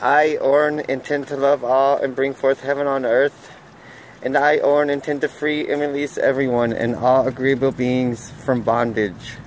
I, Orin, intend to love all and bring forth heaven on earth. And I, Orin, intend to free and release everyone and all agreeable beings from bondage.